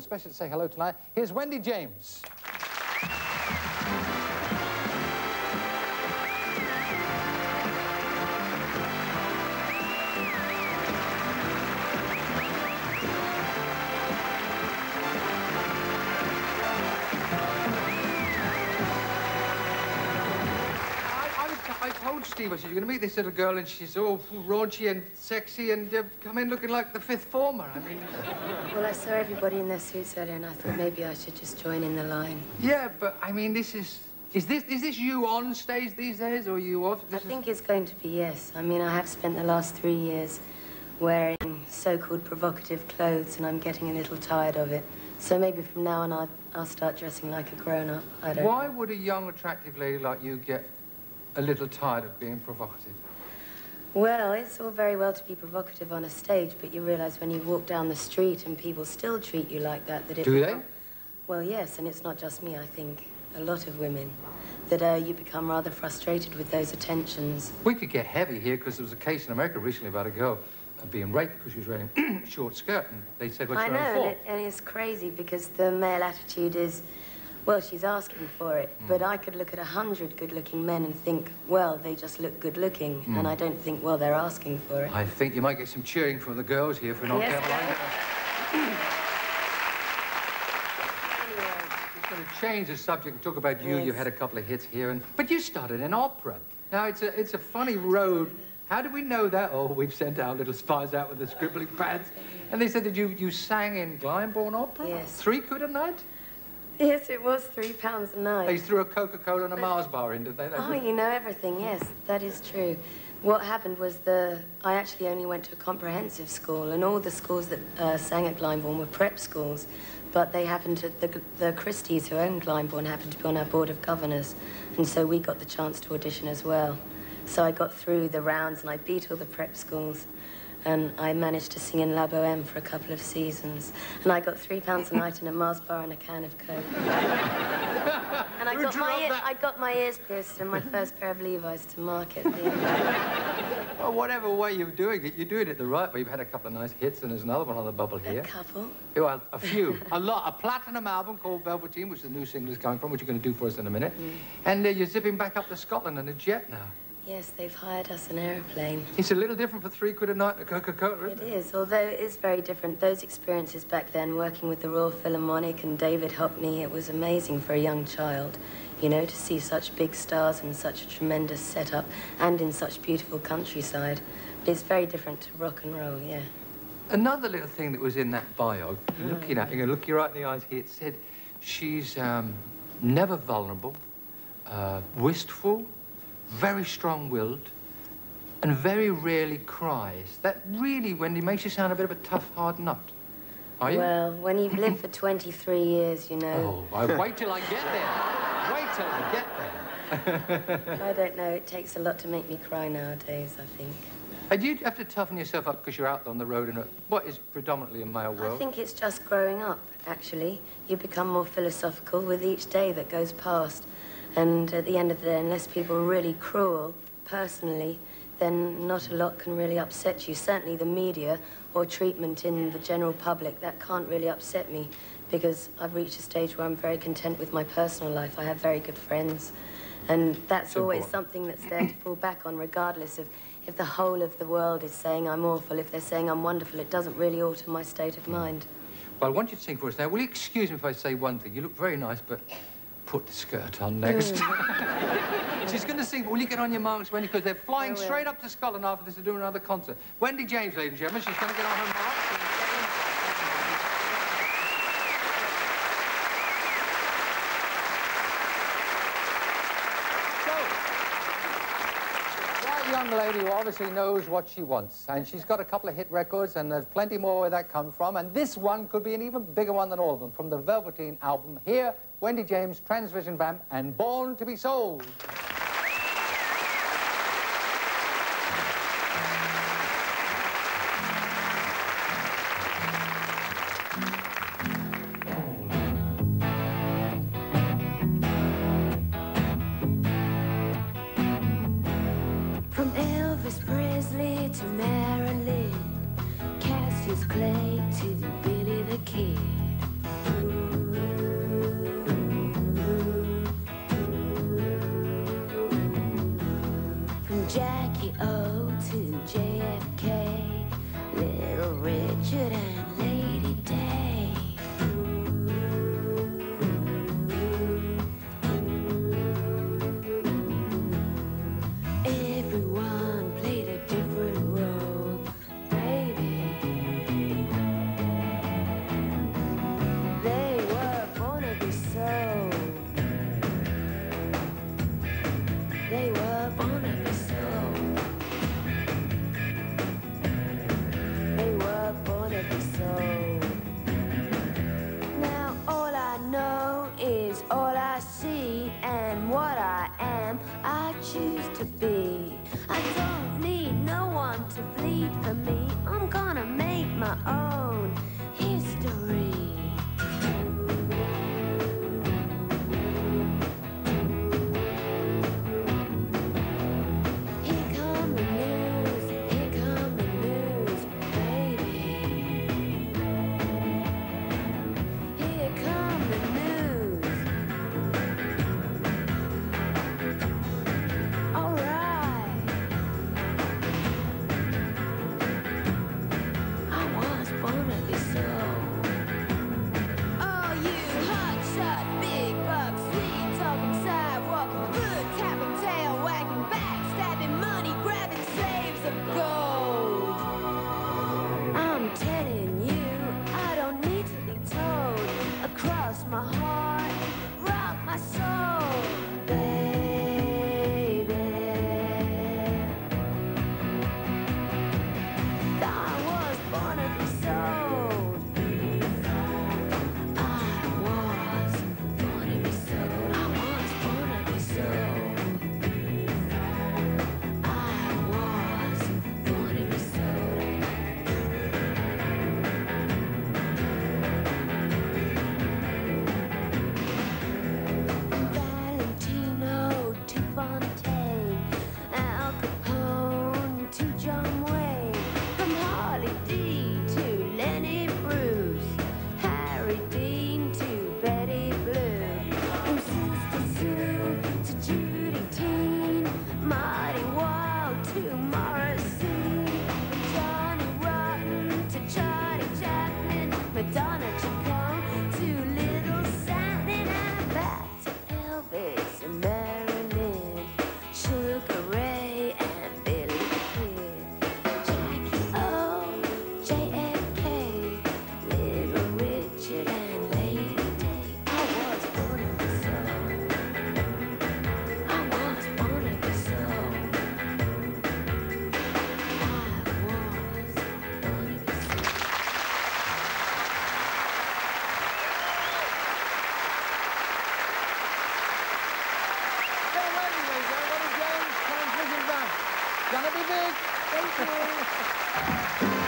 especially to say hello tonight. Here's Wendy James. I told Steve I said, you're going to meet this little girl and she's all raunchy and sexy and come in looking like the fifth former. I mean... Well, I saw everybody in their suits earlier and I thought maybe I should just join in the line. Yeah, but I mean, this is... Is this you on stage these days or you off? I think it's going to be, yes. I mean, I have spent the last 3 years wearing so-called provocative clothes and I'm getting a little tired of it. So maybe from now on I'll start dressing like a grown-up. I don't know. Why would a young, attractive lady like you get a little tired of being provocative? Well, it's all very well to be provocative on a stage, but you realise when you walk down the street and people still treat you like that, that it... Do they? Well, yes, and it's not just me, I think. A lot of women. That you become rather frustrated with those attentions. We could get heavy here because there was a case in America recently about a girl being raped because she was wearing a short skirt, and they said, what's your own fault? And it's crazy because the male attitude is, well, she's asking for it. But I could look at 100 good-looking men and think, well, they just look good-looking. And I don't think, well, they're asking for it. I think you might get some cheering from the girls here for not careful. Anyway, just going to change the subject and talk about you. Yes. You had a couple of hits here, but you started in opera. Now, it's a funny road. How do we know that? Oh, we've sent our little spies out with the scribbling pads. And they said that you sang in Glyndebourne Opera? Yes. 3 quid a night? Yes, it was £3 a night. They threw a Coca-Cola and a Mars bar in, did they? Oh, you know everything, yes, that is true. What happened was I actually only went to a comprehensive school, and all the schools that sang at Glyndebourne were prep schools, but they happened to, the Christies who owned Glyndebourne happened to be on our board of governors, and so we got the chance to audition as well. So I got through the rounds and I beat all the prep schools. And I managed to sing in La Boheme for a couple of seasons. And I got £3 a night and a Mars bar and a can of Coke. And I got my ears pierced and my first pair of Levi's to market. Well, whatever way you're doing it, you're doing it the right way. You've had a couple of nice hits and there's another one on the bubble here. A couple? Well, a few. A lot. A platinum album called Velveteen, which the new single is coming from, which you're going to do for us in a minute. And you're zipping back up to Scotland in a jet now. Yes, they've hired us an aeroplane. It's a little different for 3 quid a night at Coca-Cola, isn't it? It is, although it is very different. Those experiences back then, working with the Royal Philharmonic and David Hockney, it was amazing for a young child, you know, to see such big stars in such a tremendous setup and in such beautiful countryside. But it's very different to rock and roll, yeah. Another little thing that was in that bio, looking at you, look you right in the eyes here, it said she's never vulnerable, wistful, very strong-willed, and very rarely cries. That really, Wendy, makes you sound a bit of a tough, hard nut. Are you? Well, when you've lived for 23 years, you know... Oh, wait till I get there. Wait till I get there. I don't know. It takes a lot to make me cry nowadays, I think. And you have to toughen yourself up because you're out on the road in what is predominantly a male world? I think it's just growing up, actually. You become more philosophical with each day that goes past. And at the end of the day, unless people are really cruel, personally, then not a lot can really upset you. Certainly the media or treatment in the general public, that can't really upset me because I've reached a stage where I'm very content with my personal life. I have very good friends. And that's always something that's there to fall back on, regardless of if the whole of the world is saying I'm awful, if they're saying I'm wonderful, it doesn't really alter my state of mind. Well, I want you to sing for us now. Will you excuse me if I say one thing? You look very nice, but... put the skirt on next. She's going to sing. Will you get on your marks, Wendy? Because they're flying straight up to Scotland after this to do another concert. Wendy James, ladies and gentlemen, she's going to get on her marks. So, that young lady who obviously knows what she wants, and she's got a couple of hit records, and there's plenty more where that comes from, and this one could be an even bigger one than all of them, from the Velveteen album. Here, Wendy James, Transvision Vamp, and Born to be Sold. From Elvis Presley to Marilyn, Cassius Clay to Billy the Kid. to JFK, Little Richard and Lady Day. Everyone played a different role, baby. They were born to be sold. They were born to be sold. They were born to be sold. Now all I know is all I see, and what I am, I choose to be. I don't need no one to bleed for me. I'm gonna make my own history. Here come the news, baby. Here come the news. All right. I was born to be sold. Oh, you hotshot, big buck, sweet talking, sidewalk, foot tapping, tail wagging, backstabbing, money grabbing, slaves of gold. I'm telling you, I don't need to be told. Across my heart, rock my soul, baby. I was born to be sold. I was born to be sold. I was born to be sold. I was born to be sold. Valentino to Fontaine, Al Capone to John Wayne, from Harley D to Lenny Bruce, Harry Dean to Betty Blue, from Sister Sue to Judy Teen, Marty Wild to Morrissey, Johnny Rotten to Charlie Chaplin, Madonna Chacon to Little Sammy, and back to Elvis and Marilyn, Sugar Ray and Billy the Kid, Jackie O, JFK, Little Richard and Lady Day. I was born to be sold. I was born to be sold. I was born to be sold. Well, Wendy, there you go. Wendy James, transmission band. Gonna be big. Thank you.